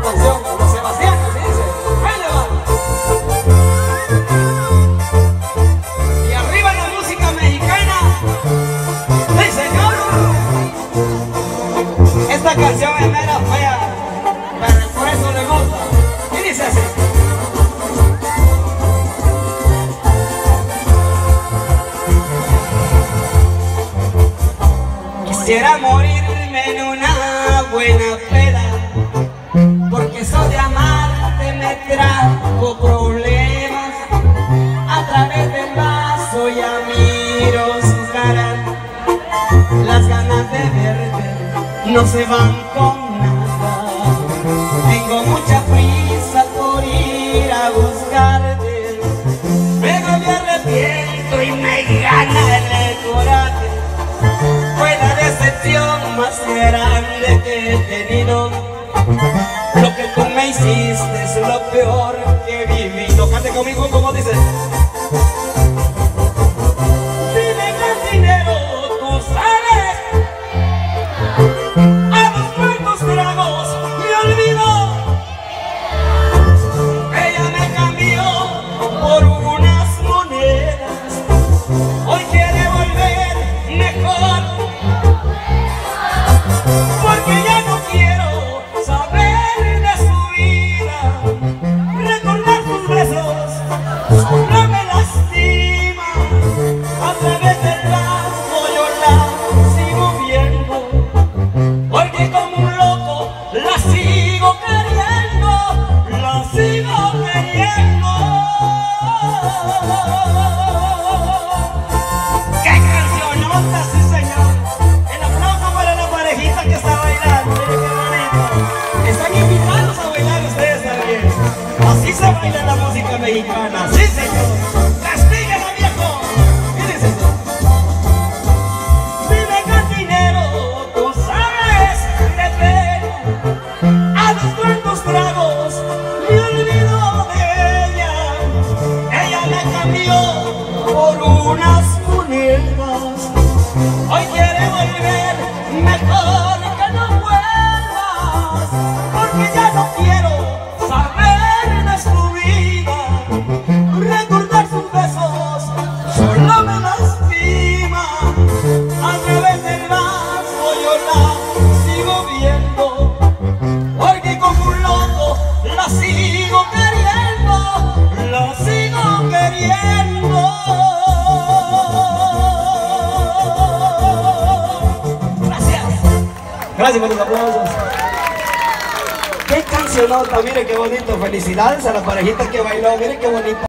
canción, los Sebastián, así dice. Ahí le va. Y arriba la música mexicana. ¡Sí, señor! Esta canción es mera fea, pero por eso le gusta. Y dice así. Quisiera morirme en una buena peda, porque eso de amarte me trajo problemas. A través del vaso ya miro su cara, las ganas de verte no se van con nada. Tengo mucha prisa por ir a buscarte, luego me arrepiento y me gana el coraje. Fue la decepción más grande que he tenido. Lo que tú me hiciste es lo peor que he vivido. Cante conmigo como dice. Dime cantinero, tú sabes a los cuantos tragos me olvidó. Ella me cambió por unas monedas. Hoy quiere volver mejor, porque ya no quiero saber de su vida. Recordar tus besos solo me lastima. A través del lazo yo la sigo viendo, porque como un loco la sigo queriendo, la sigo queriendo. ¡Qué cancionota, sí señor! El aplauso para la parejita que está bailando. Miren qué bonito. Están invitados a bailar ustedes también. Así se baila la música mexicana. ¡Sí señor! ¡Castíguela, viejo! Fíjense. Dime cantinero, tú sabes de pena. A los cuantos tragos me olvido de ella. Ella me cambió por unas monedas. Hoy quiere volver, mejor que no vuelvas, porque ya no quiero saber de su vida. Recordar sus besos solo me lastima. A través del vaso yo la sigo viendo, porque como un loco la sigo queriendo, la sigo queriendo. Gracias por los aplausos. Qué cancionota, miren qué bonito. Felicidades a la parejita que bailó, miren qué bonita.